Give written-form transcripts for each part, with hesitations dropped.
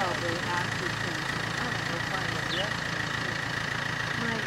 probably have to change. We'll find it. Yeah. Right.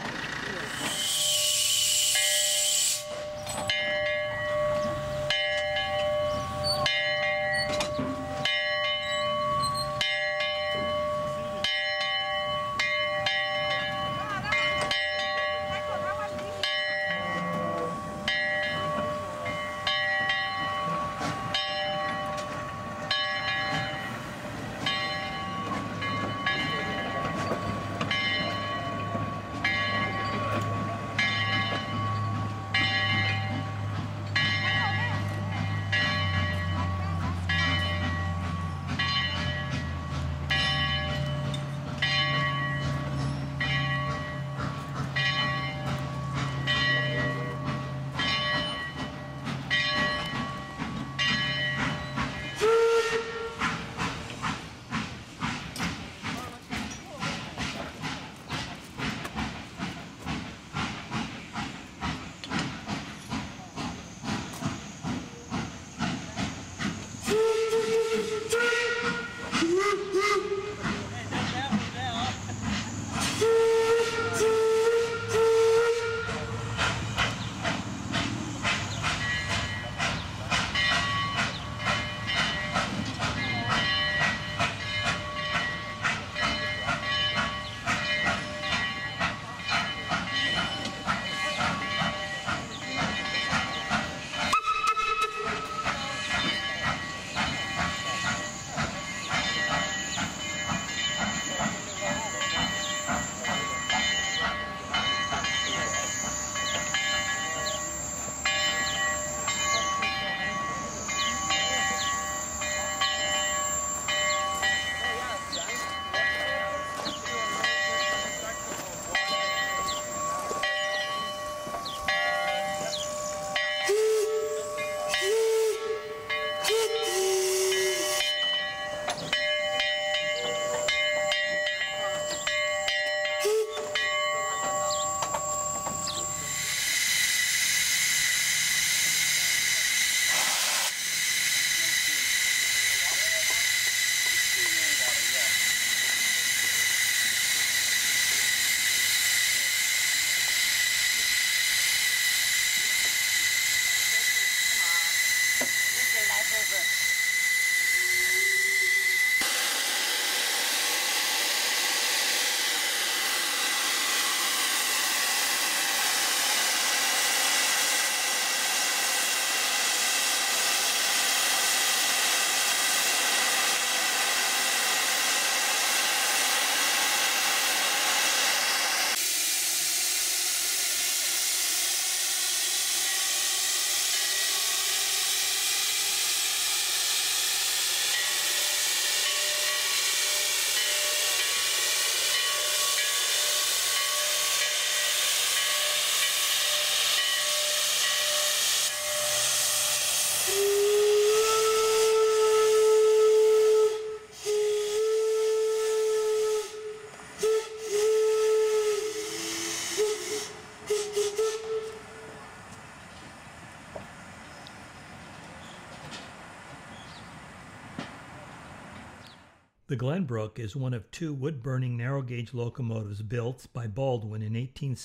The Glenbrook is one of two wood-burning narrow-gauge locomotives built by Baldwin in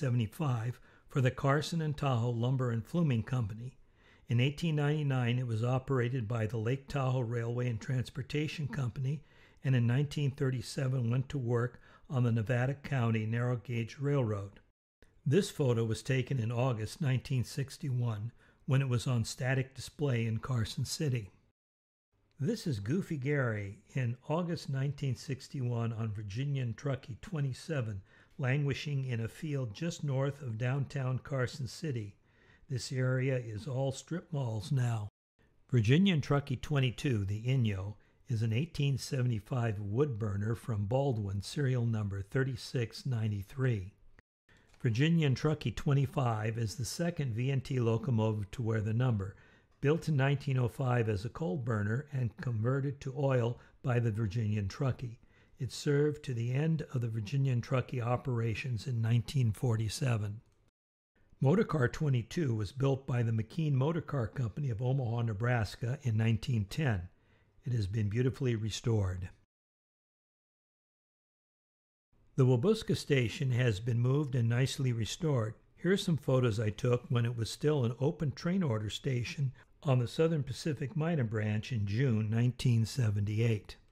1875 for the Carson and Tahoe Lumber and Fluming Company. In 1899, it was operated by the Lake Tahoe Railway and Transportation Company, and in 1937 went to work on the Nevada County Narrow-Gauge Railroad. This photo was taken in August 1961 when it was on static display in Carson City. This is Goofy Gary in August 1961 on Virginian Truckee 27, languishing in a field just north of downtown Carson City. This area is all strip malls now. Virginian Truckee 22, the Inyo, is an 1875 wood burner from Baldwin, serial number 3693. Virginian Truckee 25 is the second VNT locomotive to wear the number, built in 1905 as a coal burner and converted to oil by the Virginian Truckee. It served to the end of the Virginian Truckee operations in 1947. Motorcar 22 was built by the McKean Motorcar Company of Omaha, Nebraska in 1910. It has been beautifully restored. The Wabusca station has been moved and nicely restored. Here are some photos I took when it was still an open train order station on the Southern Pacific Minor Branch in June 1978.